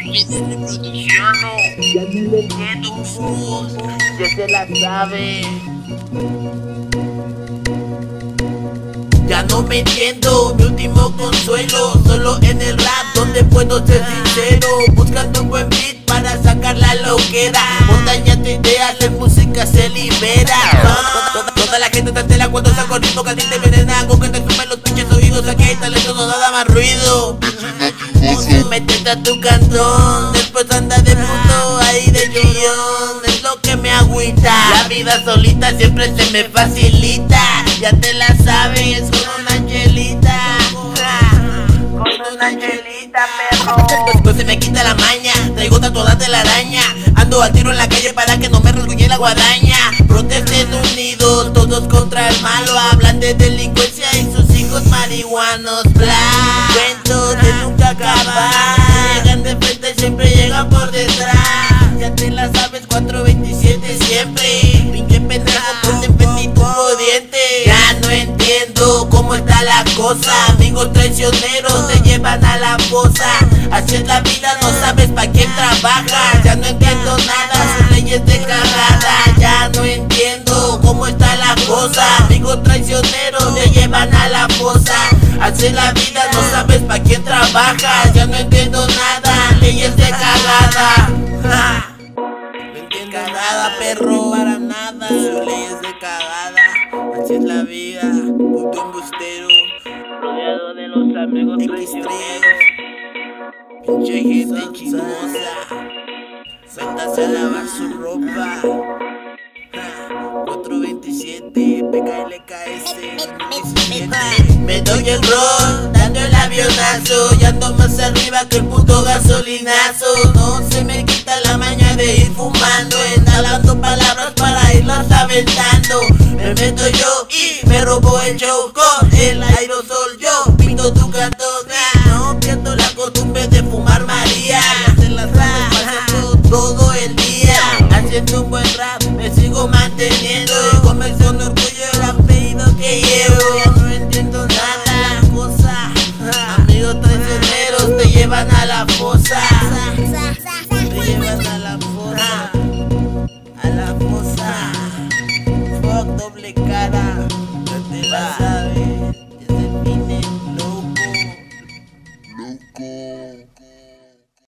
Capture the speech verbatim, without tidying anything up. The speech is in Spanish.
miles de reproducciones. Ya no le entiendo, fútbol, ya se la sabe. Ya no me entiendo, mi último consuelo, solo en el rap donde puedo ser sincero, buscando un buen beat para sacar la loquera. Montañas de ideas, en música se libera. Ah, toda, toda la gente te entera cuando saco ritmo que a ti te envenena, con que te sumen los pinches oídos. Aquí hay talento, no nada más ruido. Métete a tu cantón, después anda de puto ahí de chillón. Es lo que me agüita, la vida solita siempre se me facilita. Ya te la sabes, con una angelita, con una angelita, perro. No se me quita la maña, traigo tatuadas de la araña. Ando a tiro en la calle para que no me rasguñe la guadaña. Protesten unidos, todos contra el malo. Hablan de delincuencia y sus hijos marihuanos. Bla, cuentos de nunca acabar. Llegan de frente y siempre llegan por detrás. Ya te la sabes, cuatro veintisiete siempre. Pinche pendejo, ponte en petito diente. Ya no entiendo cómo está la cosa. Amigos traicioneros te llevan a la fosa. Así es la vida, no sabes pa' quién trabajas. Ya no entiendo nada, sus leyes de cagada. Ya no entiendo cómo está la cosa. Amigos traicioneros te llevan a la fosa. Así es la vida, no sabes pa' quién trabajas. Ya no entiendo nada, leyes de cagada. Ja. No entiendo nada, perro, para nada. Sus leyes de cagada. Así es la vida, puto embustero, rodeado de los amigos traicioneros. Pinche gente chismosa, métase a lavar su ropa. cuatro veintisiete, P K L K S. Me doy el rol, dando el avionazo. Y ando más arriba que el puto gasolinazo. No se me quita la maña de ir fumando, inhalando palabras para irlas aventando. Me meto yo y me robo el show con el aerosol. Yo pinto tu cantón, no pierdo la costumbre de fumar María. Se las paso todo el día haciendo un buen rap, me sigo manteniendo. Y con el orgullo el apellido que llevo.